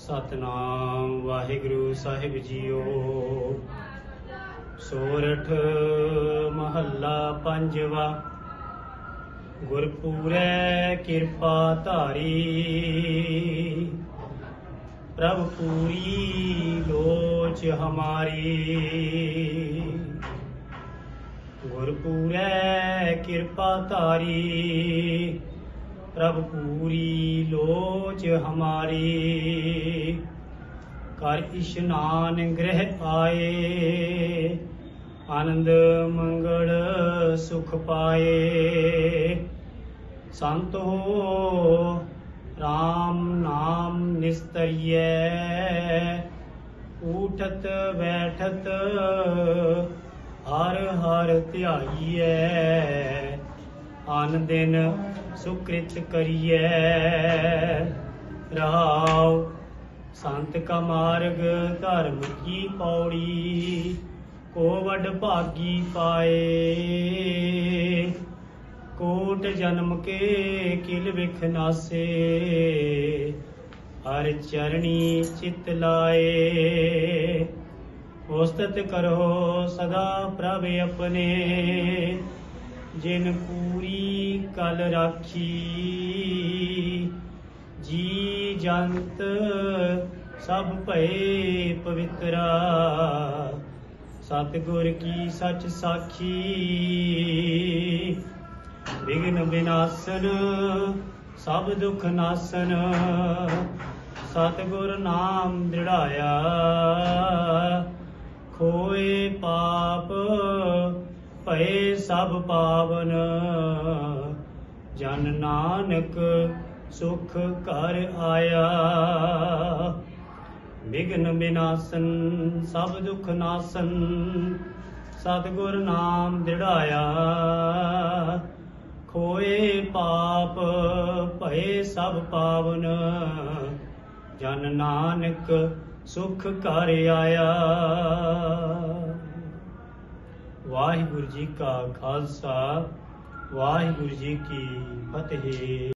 सतनाम वाहिगुरु साहिब जीओ। सोरठ महला पंजवा। गुरपूरै कृपा धारी, प्रभ पूरी लोच हमारी। गुरपूरै कृपा धारी, प्रभ पूरी लोच हमारी। कर इशनान गृह आए, आनंद मंगल सुख पाए। संत हो राम नाम निस्तरिय, उठत बैठत हर हर ध्याइए। आन दिन सुकृत करिए, रहाओ संत का मार्ग धर्म की पौड़ी। को वड भागी पाए, कोट जन्म के किल बिख नासे। हर चरणी चित लाए, उस्तत करो सदा प्रभ अपने। जिन पूरी कल राखी, जी जंत सब भये पवित्रा। सतगुर की सच साखी, विघ्न विनाशन सब दुख नासन। सतगुर नाम दृढ़ाया, खोए पाप भये सब पावन। जन नानक सुख कर आया, विघ्न विनाशन सब दुख नासन। सतगुर नाम दृढ़ाया, खोए पाप भये सब पावन। जन नानक सुख कर आया। वाहिगुरु जी का खालसा, वाहिगुरु जी की फतेह।